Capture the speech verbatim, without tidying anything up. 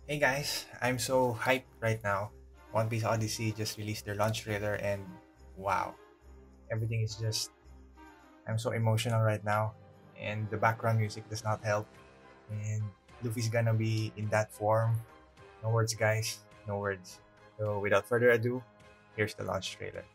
Hey guys, I'm so hyped right now. One Piece Odyssey just released their launch trailer and wow, everything is just I'm so emotional right now and the background music does not help and Luffy's gonna be in that form. No words guys, no words. So without further ado, here's the launch trailer.